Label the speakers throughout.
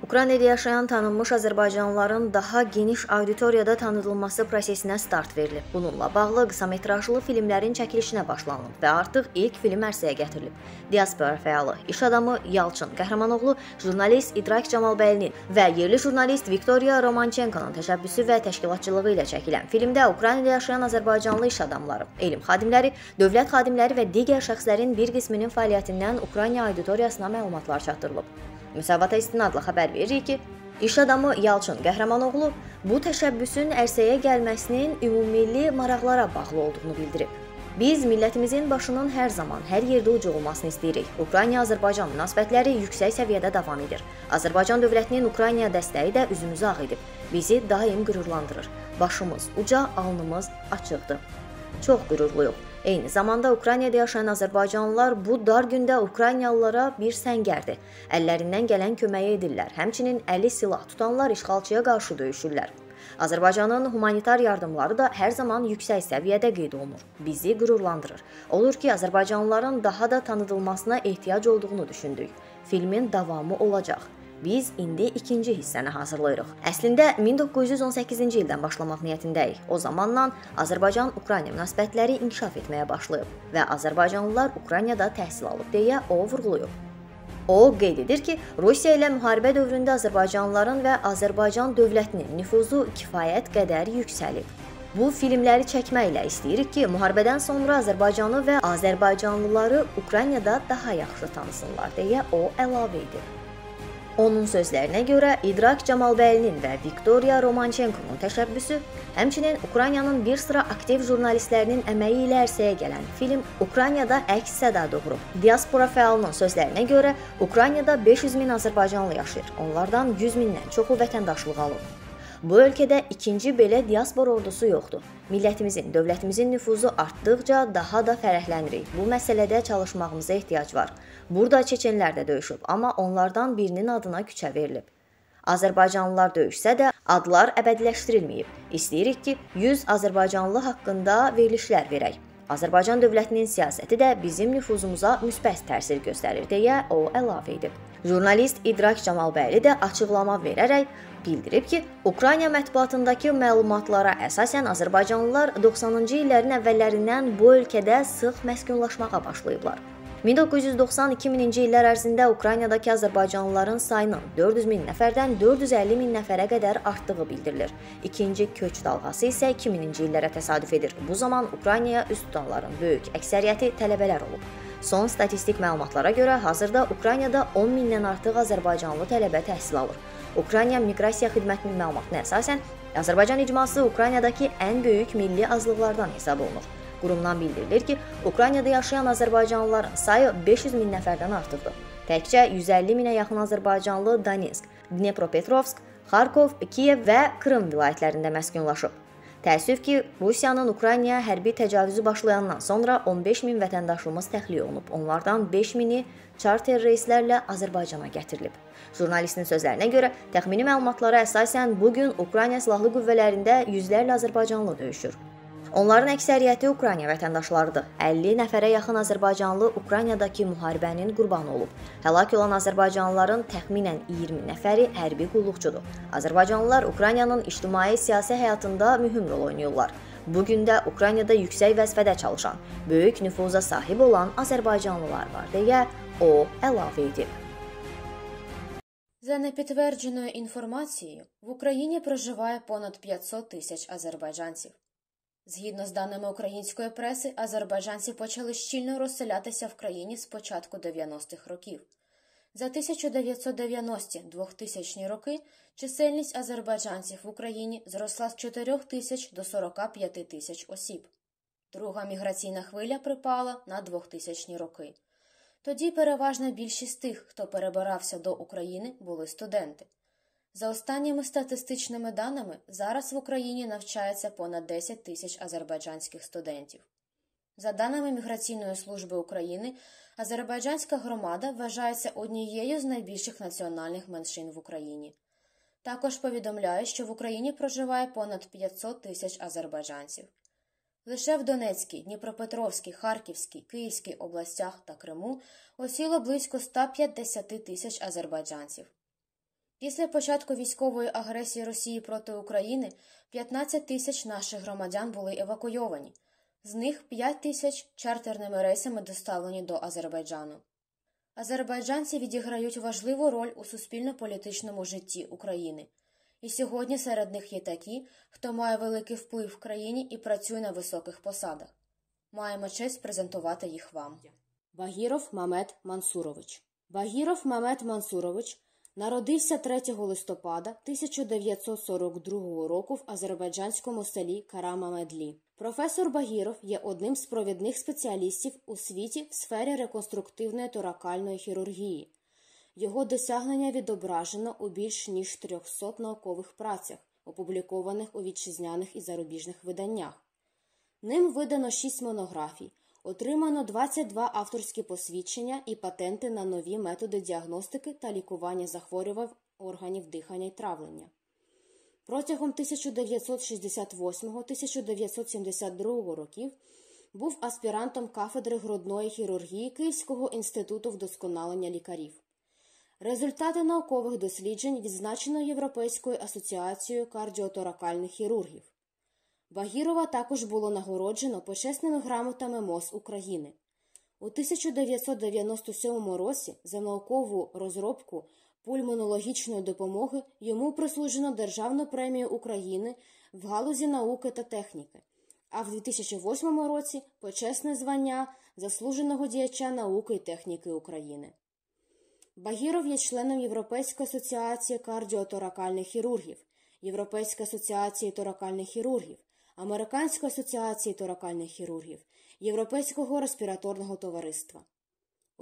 Speaker 1: Ukraynada yaşayan tanınmış azərbaycanlıların daha geniş auditoriyada tanıdılması prosesinə start verilib. Bununla bağlı qısametrajlı filmlərin çəkilişinə başlanılıb və artıq ilk film ərsəyə gətirilib. Diaspora fəalı, iş adamı Yalçın Qəhrəmanoğlu, jurnalist İdrak Camalbəylinin və yerli jurnalist Viktoriya Romanchenkonun təşəbbüsü və təşkilatçılığı ilə çəkilən filmdə Ukraynada yaşayan azərbaycanlı iş adamları, elm xadimləri, dövlət xadimləri və digər şəxslərin bir qisminin fəaliyyətindən Ukrayna auditoriyasına məlumatlar çatdırılıb. Müsavata istinadla xəbər verir ki, iş adamı Yalçın Qəhrəmanoğlu bu təşəbbüsün ərsəyə gəlməsinin ümumilli maraqlara bağlı olduğunu bildirib. Biz millətimizin başının hər zaman, hər yerdə ucu olmasını istəyirik. Ukrayna-Azərbaycan münasibətləri yüksək səviyyədə davam edir. Azərbaycan dövlətinin Ukraynaya dəstəyi də üzümüzü ağ edib. Bizi daim qürurlandırır. Başımız uca, alnımız açıqdır. Çox qürurluyuq. Eyni zamanda Ukraynada yaşayan azərbaycanlılar bu dar gündə Ukraynalılara bir səngərdir. Əllərindən gələn köməyi edirlər. Həmçinin əli silah tutanlar işğalçıya qarşı döyüşürlər. Azərbaycanın humanitar yardımları da hər zaman yüksək səviyyədə qeyd olunur. Bizi qürurlandırır. Olur ki, azərbaycanlıların daha da tanıdılmasına ehtiyac olduğunu düşündük. Filmin davamı olacaq. Biz indi ikinci hissəni hazırlayırıq. Əslində 1918-ci ildən başlamaq niyyətindəyik. O zamandan Azərbaycan-Ukrayna münasibətləri inkişaf etməyə başlayıb və azərbaycanlılar Ukraynada təhsil alıb deyə o vurğulayıb. O qeyd edir ki, Rusiya ilə müharibə dövründə azərbaycanlıların və Azərbaycan dövlətinin nüfuzu kifayət qədər yüksəlib. Bu filmləri çəkməklə istəyirik ki, müharibədən sonra Azərbaycanı və azərbaycanlıları Ukraynada daha yaxşı tanısınlar deyə o əlavə edir. Onun sözlərinə görə İdrak Camalbəylinin və Viktoriya Romanchenkonun təşəbbüsü, həmçinin Ukraynanın bir sıra aktiv jurnalistlərinin əməyi ilə ərsəyə gələn film Ukraynada əks səda doğurub. Diaspora fəalının sözlərinə görə Ukraynada 500 min azərbaycanlı yaşayır. Onlardan 100 mindən çoxu vətəndaşlıq alıb. Bu ölkədə ikinci belə diaspora ordusu yoxdur. Millətimizin, dövlətimizin nüfuzu artdıqca daha da fərəhlənirik. Bu məsələdə çalışmağımıza ehtiyac var. Burada çeçenlər də döyüşüb, amma onlardan birinin adına küçə verilib. Azərbaycanlılar döyüşsə də adlar əbədiləşdirilməyib. İstəyirik ki, 100 azərbaycanlı haqqında verilişlər verək. Azərbaycan dövlətinin siyasəti də bizim nüfuzumuza müsbət təsir göstərir deyə o əlavə edib. Jurnalist İdrak Camalbəyli də açıqlama verərək bildirib ki, Ukrayna mətbuatındakı məlumatlara əsasən azərbaycanlılar 90-cı illərin əvvəllərindən bu ölkədə sıx məskunlaşmağa başlayıblar. 1990-2000-ci illər ərzində Ukraynadakı azərbaycanlıların sayının 400 min nəfərdən 450 min nəfərə qədər artdığı bildirilir. İkinci köç dalğası isə 2000-ci illərə təsadüf edir. Bu zaman Ukraynaya üst tutanların böyük əksəriyyəti tələbələr olub. Son statistik məlumatlara görə hazırda Ukraynada 10 mindən artıq azərbaycanlı tələbə təhsil alır. Ukrayna Miqrasiya Xidmətinin məlumatına əsasən, Azərbaycan icması Ukraynadakı ən böyük milli azlıqlardan hesab olunur. Qurumdan bildirilir ki, Ukraynada yaşayan azərbaycanlıların sayı 500 min nəfərdən artıqdır. Təkcə 150 minə yaxın azərbaycanlı Donetsk, Dnepropetrovsk, Xarkov, Kiyev və Krım vilayətlərində məskunlaşıb. Təəssüf ki, Rusiyanın Ukraynaya hərbi təcavüzü başlayandan sonra 15 min vətəndaşımız təxliyə olunub. Onlardan 5 mini charter reyslərlə Azərbaycana gətirilib. Jurnalistin sözlərinə görə, təxmini məlumatlara əsasən bugün Ukrayna silahlı qüvvələrində yüzlərlə azərbaycanlı döyüşür. Onların əksəriyyəti Ukrayna vətəndaşlarıdır. 50 nəfərə yaxın azərbaycanlı Ukraynadakı müharibənin qurbanı olub. Həlak olan azərbaycanlıların təxminən 20 nəfəri hərbi qulluqçudur. Azərbaycanlılar Ukraynanın ictimai-siyasi həyatında mühüm rol oynayırlar. Bugün də Ukraynada yüksək vəzifədə çalışan, böyük nüfuza sahib olan azərbaycanlılar var deyə o əlavə edib.
Speaker 2: За непідтвердженою інформацією, в Україні проживає понад 500 тисяч азербайджанців. Згідно з даними української преси, азербайджанці почали щільно розселятися в країні з початку 90-х років. За 1990-2000 роки чисельність азербайджанців в Україні зросла з 4 тисяч до 45 тисяч осіб. Друга міграційна хвиля припала на 2000 роки. Тоді переважна більшість тих, хто перебирався до України, були студенти. За останніми статистичними даними, зараз в Україні навчається понад 10 тисяч азербайджанських студентів. За даними Міграційної служби України, азербайджанська громада вважається однією з найбільших національних меншин в Україні. Також повідомляє, що в Україні проживає понад 500 тисяч азербайджанців. Лише в Донецькій, Дніпропетровській, Харківській, Київській областях та Криму осіло близько 150 тисяч азербайджанців. Після початку військової агресії Росії проти України 15 тисяч наших громадян були евакуйовані. З них 5 тисяч чартерними рейсами доставлені до Азербайджану. Азербайджанці відіграють важливу роль у суспільно-політичному житті України. І сьогодні серед них є такі, хто має великий вплив в країні і працює на високих посадах. Маємо честь презентувати їх вам. Багіров Мамед Мансурович. Багіров Мамед Мансурович народився 3 листопада 1942 року в азербайджанському селі Карамамедлі. Професор Багіров є одним з провідних спеціалістів у світі в сфері реконструктивної торакальної хірургії. Його досягнення відображено у більш ніж 300 наукових працях, опублікованих у вітчизняних і зарубіжних виданнях. Ним видано 6 монографій, отримано 22 авторські посвідчення і патенти на нові методи діагностики та лікування захворювань органів дихання і травлення. Протягом 1968-1972 років був аспірантом кафедри грудної хірургії Київського інституту вдосконалення лікарів. Результати наукових досліджень відзначено Європейською асоціацією кардіоторакальних хірургів. Багірова також було нагороджено почесними грамотами МОЗ України. У 1997 році за наукову розробку пульмонологічної допомоги йому присуджено Державну премію України в галузі науки та техніки, а в 2008 році – почесне звання заслуженого діяча науки і техніки України. Багіров є членом Європейської асоціації кардіоторакальних хірургів, Європейської асоціації торакальних хірургів, Американської асоціації торакальних хірургів, Європейського респіраторного товариства. У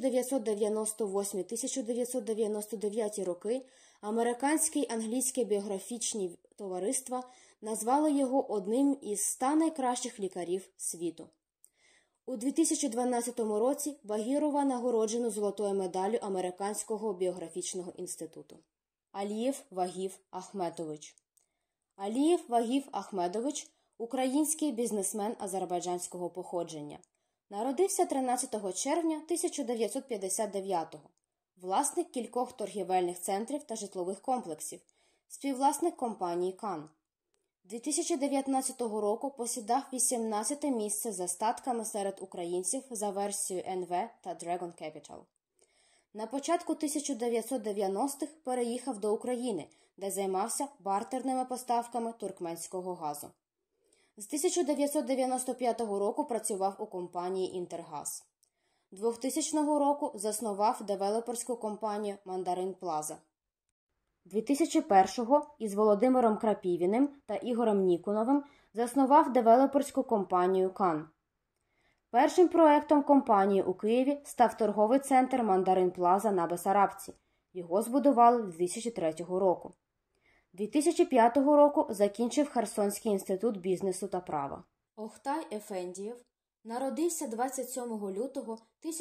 Speaker 2: 1998-1999 роки Американське і Англійське біографічні товариства назвали його одним із 100 найкращих лікарів світу. У 2012 році Багірова нагороджено золотою медаллю Американського біографічного інституту. Алієв Вагів Ахметович. Алієв Вагів Ахмедович – український бізнесмен азербайджанського походження. Народився 13 червня 1959-го. Власник кількох торгівельних центрів та житлових комплексів, співвласник компанії «Кан». 2019 року посідав 18-те місце за статками серед українців за версією НВ та Dragon Capital. На початку 1990-х переїхав до України, де займався бартерними поставками туркменського газу. З 1995 року працював у компанії «Інтергаз». 2000 року заснував девелоперську компанію «Мандарин Плаза». 2001-го із Володимиром Крапівіним та Ігорем Ніконовим заснував девелоперську компанію «Кан». Першим проектом компанії у Києві став торговий центр «Мандарин Плаза» на Бесарабці. Його збудували 2003 року. 2005 року закінчив Херсонський інститут бізнесу та права. Охтай Ефендієв народився 27 лютого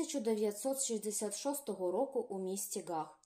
Speaker 2: 1966 року у місті Гах.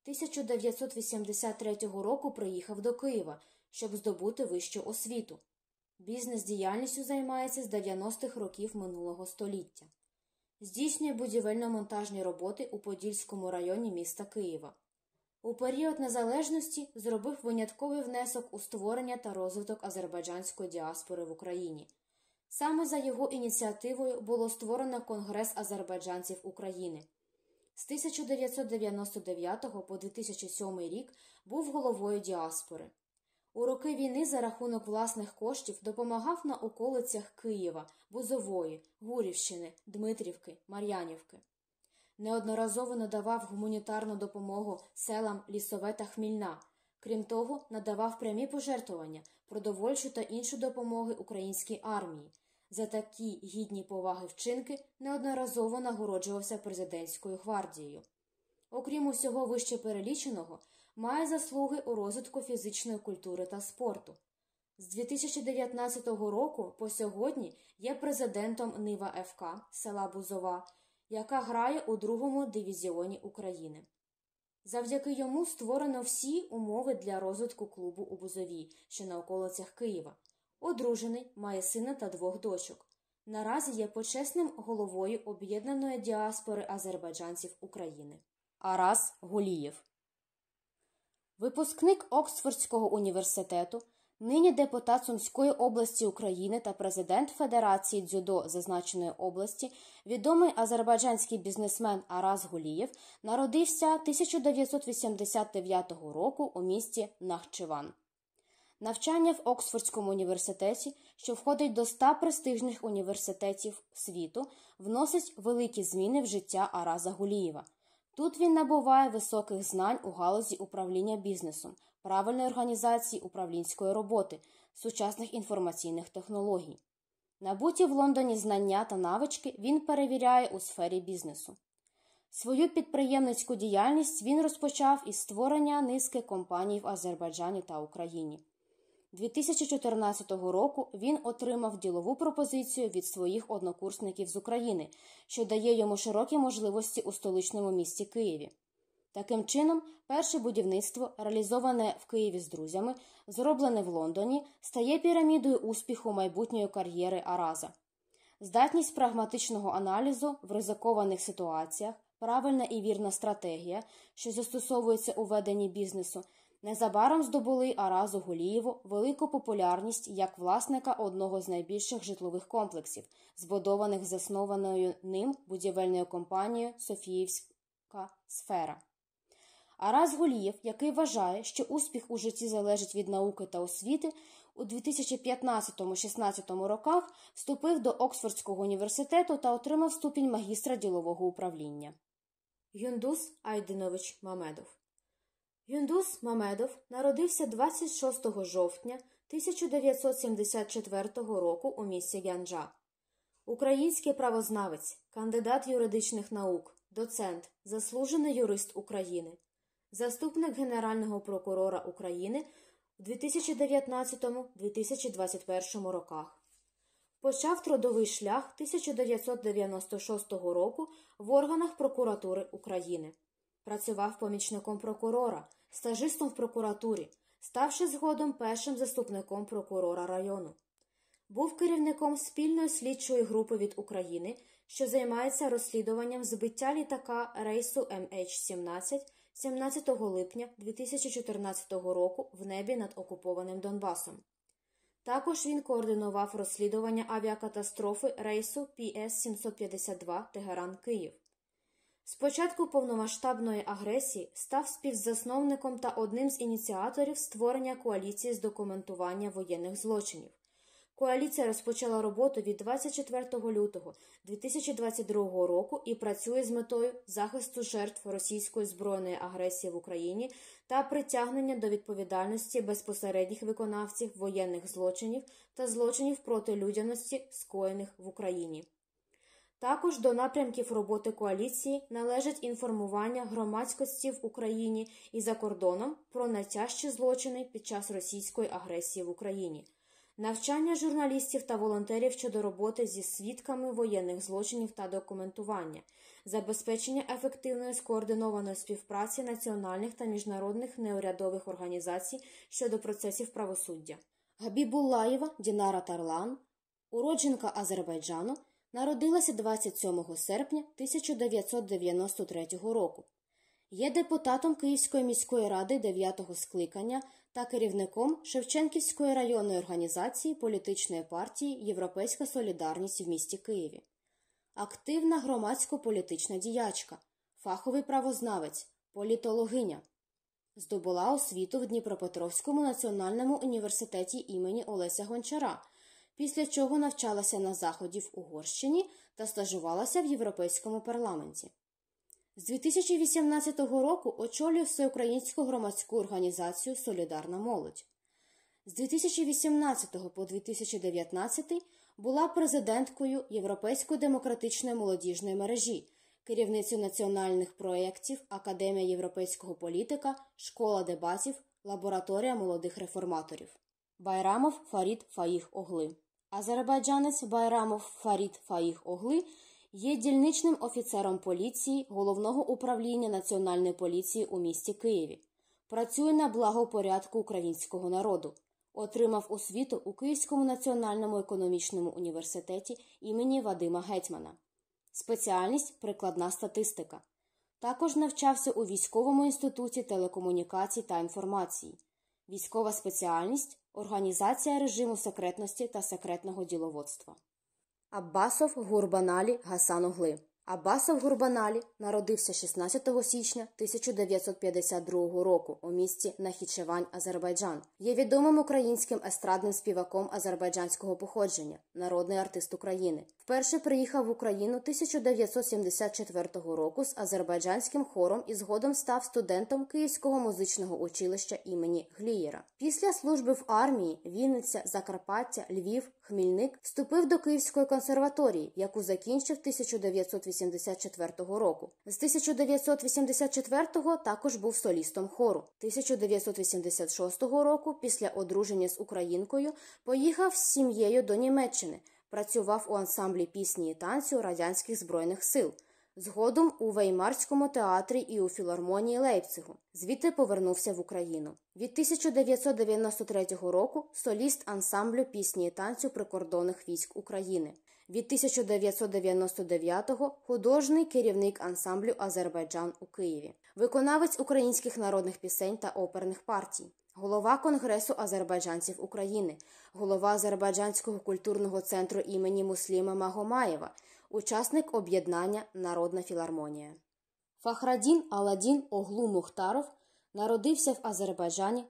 Speaker 2: 1983 року приїхав до Києва, щоб здобути вищу освіту. Бізнес-діяльністю займається з 90-х років минулого століття. Здійснює будівельно-монтажні роботи у Подільському районі міста Києва. У період незалежності зробив винятковий внесок у створення та розвиток азербайджанської діаспори в Україні. Саме за його ініціативою було створено Конгрес азербайджанців України. З 1999 по 2007 рік був головою діаспори. У роки війни за рахунок власних коштів допомагав на околицях Києва, Бузової, Гурівщини, Дмитрівки, Мар'янівки. Неодноразово надавав гуманітарну допомогу селам Лісове та Хмільна. Крім того, надавав прямі пожертвування, продовольчу та іншу допомоги українській армії. За такі гідні поваги вчинки неодноразово нагороджувався президентською гвардією. Окрім усього вище переліченого, має заслуги у розвитку фізичної культури та спорту. З 2019 року по сьогодні є президентом Нива ФК села Бузова, яка грає у другому дивізіоні України. Завдяки йому створено всі умови для розвитку клубу у Бузові, що на околицях Києва. Одружений, має сина та 2 дочок. Наразі є почесним головою об'єднаної діаспори азербайджанців України. Арас Гулієв. Випускник Оксфордського університету, нині депутат Сумської області України та президент Федерації дзюдо зазначеної області, відомий азербайджанський бізнесмен Араз Гулієв, народився 1989 року у місті Нахчиван. Навчання в Оксфордському університеті, що входить до 100 престижних університетів світу, вносить великі зміни в життя Араза Гулієва. Тут він набуває високих знань у галузі управління бізнесом, правильної організації управлінської роботи, сучасних інформаційних технологій. Набуті в Лондоні знання та навички він перевіряє у сфері бізнесу. Свою підприємницьку діяльність він розпочав із створення низки компаній в Азербайджані та Україні. 2014 року він отримав ділову пропозицію від своїх однокурсників з України, що дає йому широкі можливості у столичному місті Києві. Таким чином, перше будівництво, реалізоване в Києві з друзями, зроблене в Лондоні, стає пірамідою успіху майбутньої кар'єри Араза. Здатність прагматичного аналізу в ризикованих ситуаціях, правильна і вірна стратегія, що застосовується у веденні бізнесу, незабаром здобули Аразу Гулієву велику популярність як власника одного з найбільших житлових комплексів, збудованих заснованою ним будівельною компанією «Софіївська сфера». Араз Гулієв, який вважає, що успіх у житті залежить від науки та освіти, у 2015-16 роках вступив до Оксфордського університету та отримав ступінь магістра ділового управління. Юндус Айдинович Мамедов. Юндус Мамедов народився 26 жовтня 1974 року у місті Гянджа. Український правознавець, кандидат юридичних наук, доцент, заслужений юрист України, заступник Генерального прокурора України в 2019-2021 роках. Почав трудовий шлях 1996 року в органах прокуратури України. Працював помічником прокурора, стажистом в прокуратурі, ставши згодом першим заступником прокурора району. Був керівником спільної слідчої групи від України, що займається розслідуванням збиття літака рейсу MH17 17 липня 2014 року в небі над окупованим Донбасом. Також він координував розслідування авіакатастрофи рейсу PS-752 Тегеран-Київ. З початку повномасштабної агресії став співзасновником та одним з ініціаторів створення коаліції з документування воєнних злочинів. Коаліція розпочала роботу від 24 лютого 2022 року і працює з метою захисту жертв російської збройної агресії в Україні та притягнення до відповідальності безпосередніх виконавців воєнних злочинів та злочинів проти людяності, скоєних в Україні. Також до напрямків роботи коаліції належить інформування громадськості в Україні і за кордоном про найтяжчі злочини під час російської агресії в Україні, навчання журналістів та волонтерів щодо роботи зі свідками воєнних злочинів та документування, забезпечення ефективної скоординованої співпраці національних та міжнародних неурядових організацій щодо процесів правосуддя. Габібуллаєва Дінара Тарлан, уродженка Азербайджану, народилася 27 серпня 1993 року. Є депутатом Київської міської ради 9-го скликання та керівником Шевченківської районної організації політичної партії «Європейська солідарність» в місті Києві. Активна громадсько-політична діячка, фаховий правознавець, політологиня. Здобула освіту в Дніпропетровському національному університеті імені Олеся Гончара, після чого навчалася на Заході в Угорщині та стажувалася в Європейському парламенті. З 2018 року очолює всеукраїнську громадську організацію «Солідарна молодь». З 2018 по 2019 була президенткою Європейської демократичної молодіжної мережі, керівницею національних проєктів Академія європейського політика, Школа дебатів, Лабораторія молодих реформаторів. Байрамов Фарід Фаїх Огли. Азербайджанець Байрамов Фарід Фаїх Огли є дільничним офіцером поліції Головного управління Національної поліції у місті Києві. Працює на благо порядку українського народу. Отримав освіту у Київському національному економічному університеті імені Вадима Гетьмана. Спеціальність – прикладна статистика. Також навчався у Військовому інституті телекомунікацій та інформації. Військова спеціальність – організація режиму секретності та секретного діловодства. Аббасов Гурбаналі Гасан Оглы. Аббасов Гурбаналі народився 16 січня 1952 року у місті Нахічевань, Азербайджан. Є відомим українським естрадним співаком азербайджанського походження, народний артист України. Вперше приїхав в Україну 1974 року з азербайджанським хором і згодом став студентом Київського музичного училища імені Глієра. Після служби в армії Вінниця, Закарпаття, Львів, Хмільник вступив до Київської консерваторії, яку закінчив 1984 року. З 1984-го також був солістом хору. 1986 року, після одруження з українкою, поїхав з сім'єю до Німеччини, працював у ансамблі пісні і танцю Радянських Збройних Сил. Згодом у Веймарському театрі і у філармонії Лейпцигу. Звідти повернувся в Україну. Від 1993 року соліст ансамблю пісні і танцю прикордонних військ України. Від 1999-го художній керівник ансамблю «Азербайджан» у Києві. Виконавець українських народних пісень та оперних партій. Голова Конгресу азербайджанців України. Голова Азербайджанського культурного центру імені Мусліма Магомаєва. Учасник об'єднання «Народна філармонія». Фахрадін Аладін Оглу Мухтаров народився в Азербайджані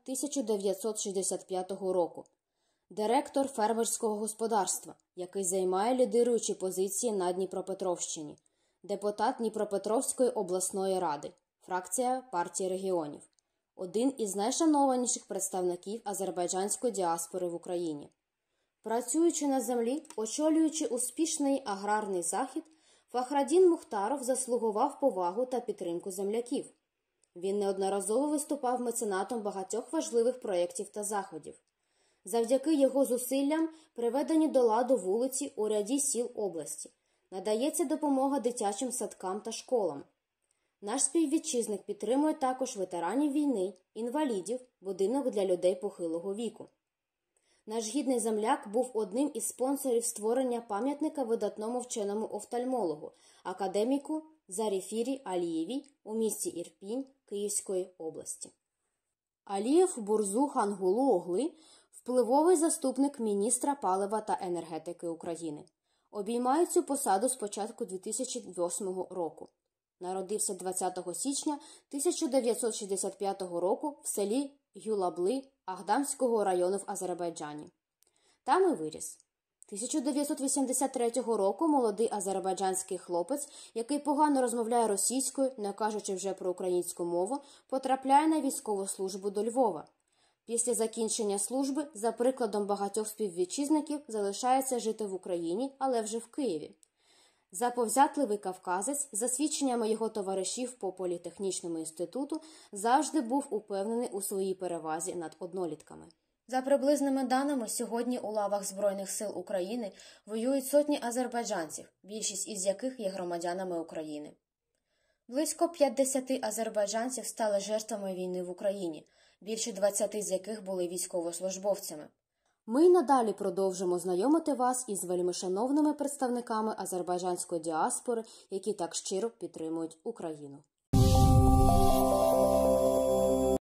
Speaker 2: 1965 року. Директор фермерського господарства, який займає лідируючі позиції на Дніпропетровщині. Депутат Дніпропетровської обласної ради, фракція партії регіонів. Один із найшанованіших представників азербайджанської діаспори в Україні. Працюючи на землі, очолюючи успішний аграрний захід, Фахрадін Мухтаров заслугував повагу та підтримку земляків. Він неодноразово виступав меценатом багатьох важливих проєктів та заходів. Завдяки його зусиллям приведені до ладу вулиці у ряді сіл області. Надається допомога дитячим садкам та школам. Наш співвітчизник підтримує також ветеранів війни, інвалідів, будинок для людей похилого віку. Наш гідний земляк був одним із спонсорів створення пам'ятника видатному вченому офтальмологу, академіку Заріфірі Алієвій у місті Ірпінь Київської області. Алієв Бурзу Хангулу Огли – впливовий заступник міністра палива та енергетики України. Обіймає цю посаду з початку 2008 року. Народився 20 січня 1965 року в селі Гюлабли Агдамського району в Азербайджані. Там і виріс. 1983 року молодий азербайджанський хлопець, який погано розмовляє російською, не кажучи вже про українську мову, потрапляє на військову службу до Львова. Після закінчення служби, за прикладом багатьох співвітчизників, залишається жити в Україні, але вже в Києві. Заповзятливий кавказець, за свідченнями його товаришів по політехнічному інституту, завжди був упевнений у своїй перевазі над однолітками. За приблизними даними, сьогодні у лавах Збройних сил України воюють сотні азербайджанців, більшість із яких є громадянами України. Близько 50 азербайджанців стали жертвами війни в Україні, більше 20 з яких були військовослужбовцями. Ми й надалі продовжимо знайомити вас із вельмишановними представниками азербайджанської діаспори, які так щиро підтримують Україну.